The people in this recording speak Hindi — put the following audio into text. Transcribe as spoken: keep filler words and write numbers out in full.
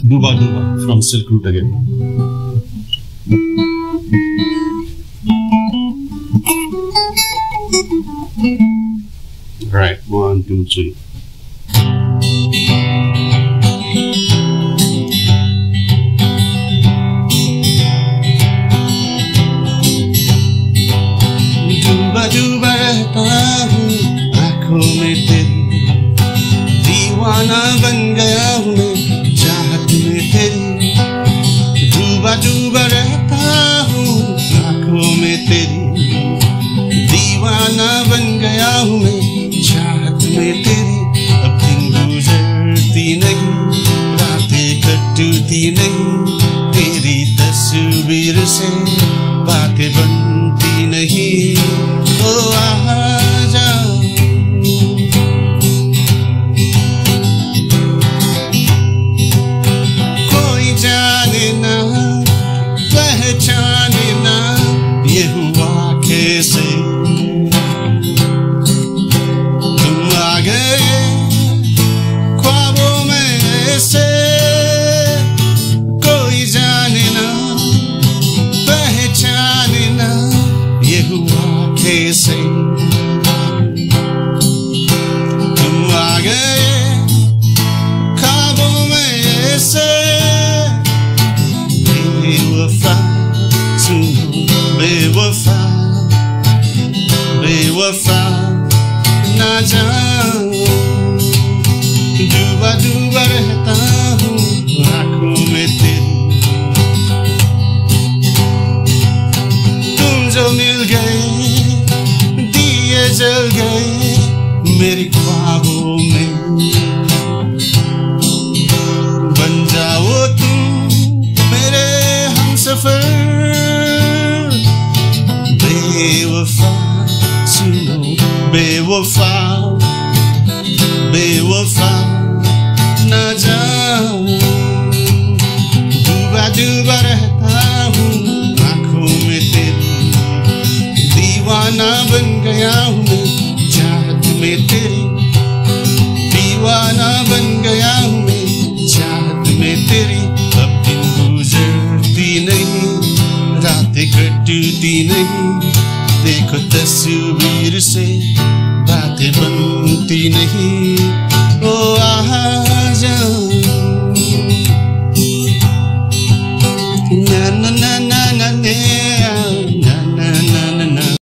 Duba Duba from Silk Route again. Right, one, two, three. डूबा डूबा रहता हूँ आँखों में तेरी, दीवाना बन गया हूँ मैं चाहत में तेरी। डूबा डूबा रहता हूँ आँखों में तेरी, दीवाना बन गया हूँ मैं चाहत में तेरी। अब दिन गुजरती नहीं, रातें कटती नहीं, तेरी तस्वीर से बातें बनती नहीं। ओ आजा कोई जाने ना पहचाने ना ये हुआ कैसे। तुम आ गए ख्वाबों में ऐसे, कोई जाने ना पहचाने ना ये हुआ कैसे। तुम आ गए ख्वाबों में ऐसे, बेवफा सुनो बेवफा, बेवफा ना जाओ। डूबा डूबा रहता हूँ आँखों में तेरी, तुम जो मिल गए दिए जल गए मेरे ख्वाबों में। बन जाओ तुम मेरे हमसफर, बेवफा सुनो बेवफा, बेवफा ना जाओ। डूबा डूबा रहता हूँ आँखों में तेरी, दीवाना बन गया हूँ मैं चाहत में तेरी। दीवाना बन गया हूँ मैं चाहत में तेरी। अब दिन गुजरती नहीं, रातें कटती नहीं, देखो तस्वीर से बातें बनती नहीं।